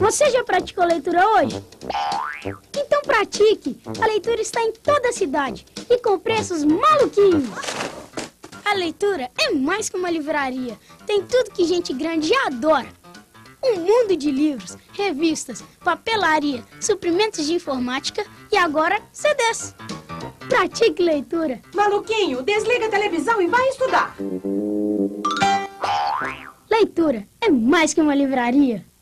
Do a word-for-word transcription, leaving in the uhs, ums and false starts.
Você já praticou leitura hoje? Então pratique! A leitura está em toda a cidade e com preços maluquinhos. A leitura é mais que uma livraria. Tem tudo que gente grande adora. Um mundo de livros, revistas, papelaria, suprimentos de informática e agora C Ds. Pratique leitura. Maluquinho, desliga a televisão e vai estudar. Leitura é mais que uma livraria.